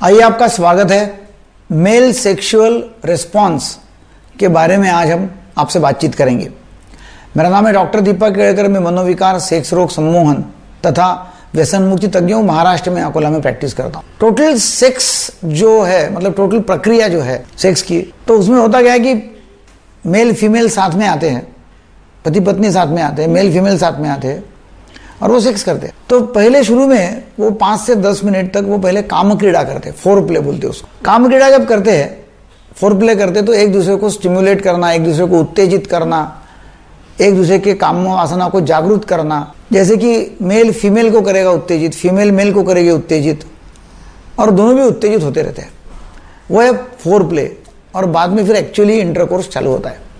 आइए, आपका स्वागत है। मेल सेक्सुअल रिस्पॉन्स के बारे में आज हम आपसे बातचीत करेंगे। मेरा नाम है डॉक्टर दीपक केड़कर। मैं मनोविकार, सेक्स रोग, सम्मोहन तथा व्यसन मुक्ति तज्ञों महाराष्ट्र में अकोला में प्रैक्टिस करता हूँ। टोटल सेक्स जो है, मतलब टोटल प्रक्रिया जो है सेक्स की, तो उसमें होता क्या है कि मेल फीमेल साथ में आते हैं, पति पत्नी साथ में आते हैं, मेल फीमेल साथ में आते हैं और वो सेक्स करते हैं। तो पहले शुरू में वो 5 से 10 मिनट तक वो पहले काम क्रीड़ा करते हैं, फोर प्ले बोलते हैं उसको। काम क्रीड़ा जब करते हैं, फोर प्ले करते हैं, तो एक दूसरे को स्टिमुलेट करना, एक दूसरे को उत्तेजित करना, एक दूसरे के काम वासना को जागरूक करना। जैसे कि मेल फीमेल को करेगा उत्तेजित, फीमेल मेल को करेगी उत्तेजित, और दोनों भी उत्तेजित होते रहते हैं। वो है फोर प्ले, और बाद में फिर एक्चुअली इंटरकोर्स चालू होता है।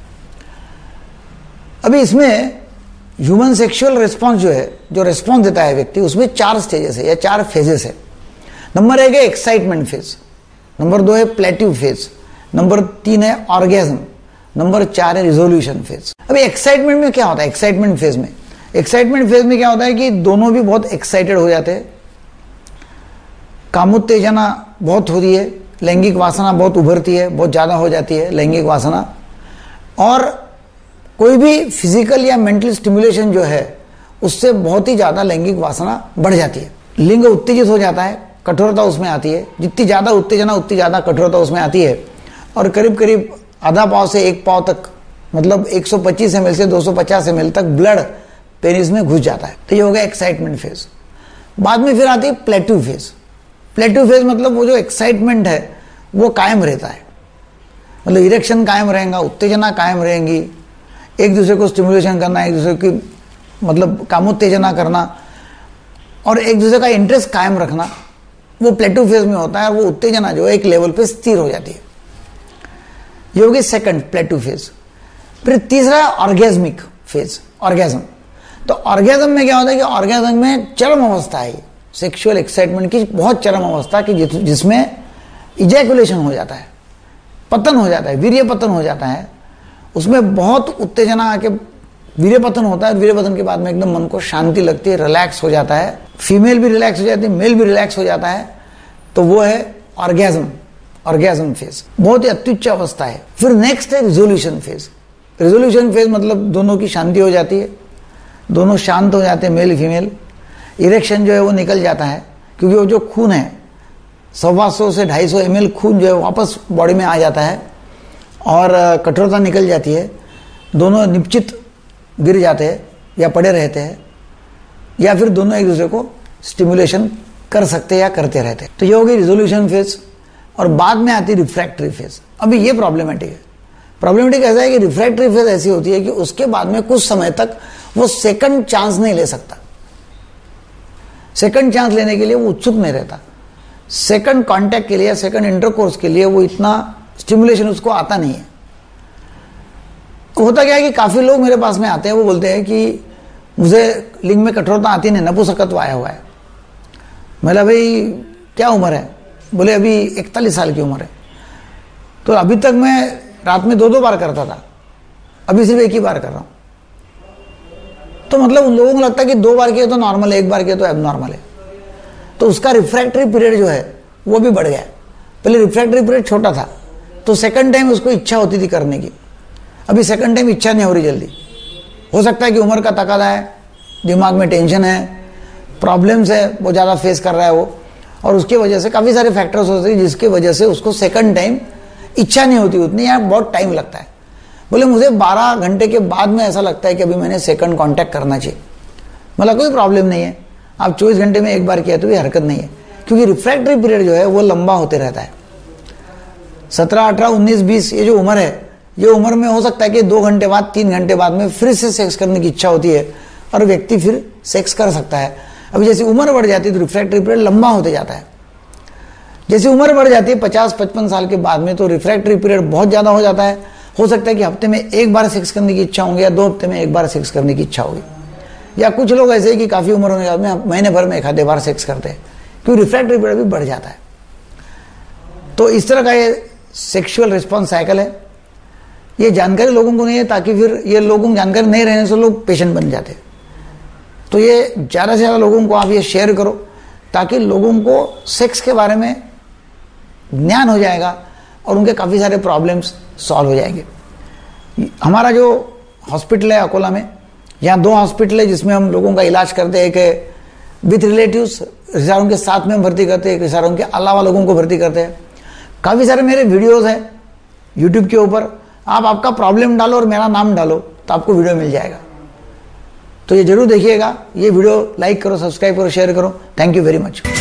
अभी इसमें ह्यूमन सेक्सुअल रिस्पॉन्स जो है, जो रिस्पॉन्स देता है व्यक्ति, उसमें 4 स्टेजेस है या 4 फेजेस है। नंबर 1 है एक्साइटमेंट फेज, नंबर 2 है प्लेटिव फेज, नंबर 3 है ऑर्गेज्म, नंबर 4 है रिजोल्यूशन फेज। अभी एक्साइटमेंट में क्या होता है? एक्साइटमेंट फेज में क्या होता है कि दोनों भी बहुत एक्साइटेड हो जाते हैं, कामोत्तेजना बहुत होती है, लैंगिक वासना बहुत उभरती है, बहुत ज्यादा हो जाती है लैंगिक वासना, और कोई भी फिजिकल या मेंटल स्टिमुलेशन जो है उससे बहुत ही ज्यादा लैंगिक वासना बढ़ जाती है। लिंग उत्तेजित हो जाता है, कठोरता उसमें आती है। जितनी ज्यादा उत्तेजना उतनी ज्यादा कठोरता उसमें आती है, और करीब करीब आधा पाव से 1 पाव तक, मतलब 125 ml से 250 ml तक ब्लड पेनिस में घुस जाता है। तो ये हो गया एक्साइटमेंट फेज। बाद में फिर आती है प्लेटिव फेज। प्लेटिव फेज मतलब वो जो एक्साइटमेंट है वो कायम रहता है, मतलब इरेक्शन कायम रहेगा, उत्तेजना कायम रहेगी, एक दूसरे को स्टिमुलेशन करना, एक दूसरे की मतलब कामोत्तेजना करना, और एक दूसरे का इंटरेस्ट कायम रखना, वो प्लेटिव फेज में होता है। वो उत्तेजना जो है एक लेवल पे स्थिर हो जाती है। ये होगी सेकंड प्लेटिव फेज। फिर तीसरा ऑर्गेज्मिक फेज, ऑर्गेज्म। तो ऑर्गेज्म में क्या होता है कि ऑर्गेज्म में चरम अवस्था है, सेक्सुअल एक्साइटमेंट की बहुत चरम अवस्था की, जिसमें इजैकुलेशन हो जाता है, पतन हो जाता है, वीर्य पतन हो जाता है। उसमें बहुत उत्तेजना आके वीर्य पतन होता है। वीर्य पतन के बाद में एकदम मन को शांति लगती है, रिलैक्स हो जाता है, फीमेल भी रिलैक्स हो जाती है, मेल भी रिलैक्स हो जाता है। तो वो है ऑर्गेज्म फेज, बहुत ही अत्युच्च अवस्था है। फिर नेक्स्ट है रिजोल्यूशन फेज। रिजोल्यूशन फेज मतलब दोनों की शांति हो जाती है, दोनों शांत हो जाते हैं, मेल फीमेल। इरेक्शन जो है वो निकल जाता है, क्योंकि वो जो खून है 125 से 250 ml खून जो है वापस बॉडी में आ जाता है, और कठोरता निकल जाती है। दोनों निश्चित गिर जाते हैं या पड़े रहते हैं, या फिर दोनों एक दूसरे को स्टिमुलेशन कर सकते हैं या करते रहते हैं। तो ये होगी रिजोल्यूशन फेज। और बाद में आती है रिफ्रैक्टरी फेज। अभी ये प्रॉब्लमेटिक है। प्रॉब्लमेटिक ऐसा है कि रिफ्रैक्टरी फेज ऐसी होती है कि उसके बाद में कुछ समय तक वो सेकंड चांस नहीं ले सकता, सेकंड चांस लेने के लिए वो उत्सुक नहीं रहता, सेकंड कांटेक्ट के लिए, सेकंड इंटरकोर्स के लिए वो इतना स्टिमुलेशन उसको आता नहीं है। होता क्या है कि काफी लोग मेरे पास में आते हैं, वो बोलते हैं कि मुझे लिंग में कठोरता आती नहीं, नपुंसकत्व आया हुआ है। मतलब भाई क्या उम्र है? बोले अभी 41 साल की उम्र है। तो अभी तक मैं रात में 2-2 बार करता था, अभी सिर्फ 1 ही बार कर रहा हूं। तो मतलब उन लोगों को लगता है कि 2 बार किया तो नॉर्मल है, 1 बार किया तो एबनॉर्मल है। तो उसका रिफ्रैक्टरी पीरियड जो है वो भी बढ़ गया। पहले रिफ्रैक्टरी पीरियड छोटा था, तो सेकंड टाइम उसको इच्छा होती थी करने की, अभी सेकंड टाइम इच्छा नहीं हो रही जल्दी। हो सकता है कि उम्र का तकादा है, दिमाग में टेंशन है, प्रॉब्लम्स है, वो ज़्यादा फेस कर रहा है वो, और उसकी वजह से काफ़ी सारे फैक्टर्स होते हैं जिसकी वजह से उसको सेकंड टाइम इच्छा नहीं होती उतनी, या बहुत टाइम लगता है। बोले मुझे 12 घंटे के बाद में ऐसा लगता है कि अभी मैंने सेकंड कांटेक्ट करना चाहिए। मतलब कोई प्रॉब्लम नहीं है, आप 24 घंटे में 1 बार किया तो भी हरकत नहीं है, क्योंकि रिफ्रैक्टरी पीरियड जो है वो लंबा होते रहता है। 17, 18, 19, 20 ये जो उम्र है, ये उम्र में हो सकता है कि 2 घंटे बाद, 3 घंटे बाद में फिर से सेक्स करने की इच्छा होती है, और व्यक्ति फिर सेक्स कर सकता है। अभी जैसे उम्र बढ़ जाती है तो रिफ्रैक्टरी पीरियड लंबा होते जाता है। जैसे उम्र बढ़ जाती है 50-55 साल के बाद में, तो रिफ्रैक्टरी पीरियड बहुत ज़्यादा हो जाता है। हो सकता है कि हफ्ते में 1 बार सेक्स करने की इच्छा होगी, या 2 हफ्ते में 1 बार सेक्स करने की इच्छा होगी, या कुछ लोग ऐसे हैं कि काफ़ी उम्र होने के बाद में महीने भर में 1 आधे बार सेक्स करते हैं, क्योंकि रिफ्रैक्टरी पीरियड भी बढ़ जाता है। तो इस तरह का ये सेक्सुअल रिस्पॉन्स साइकिल है। ये जानकारी लोगों को नहीं है, ताकि फिर ये लोगों को जानकारी नहीं रहने से लोग पेशेंट बन जाते हैं। तो ये ज़्यादा से ज़्यादा लोगों को आप ये शेयर करो, ताकि लोगों को सेक्स के बारे में ज्ञान हो जाएगा और उनके काफ़ी सारे प्रॉब्लम्स सॉल्व हो जाएंगे। हमारा जो हॉस्पिटल है अकोला में, यहाँ 2 हॉस्पिटल है जिसमें हम लोगों का इलाज करते हैं। कि विथ रिलेटिव्स रिश्तेदारों के साथ में हम भर्ती करते हैं, रिश्तेदारों के अलावा लोगों को भर्ती करते हैं। काफ़ी सारे मेरे वीडियोस हैं यूट्यूब के ऊपर, आप आपका प्रॉब्लम डालो और मेरा नाम डालो तो आपको वीडियो मिल जाएगा। तो ये जरूर देखिएगा, ये वीडियो लाइक करो, सब्सक्राइब करो, शेयर करो। Thank you very much.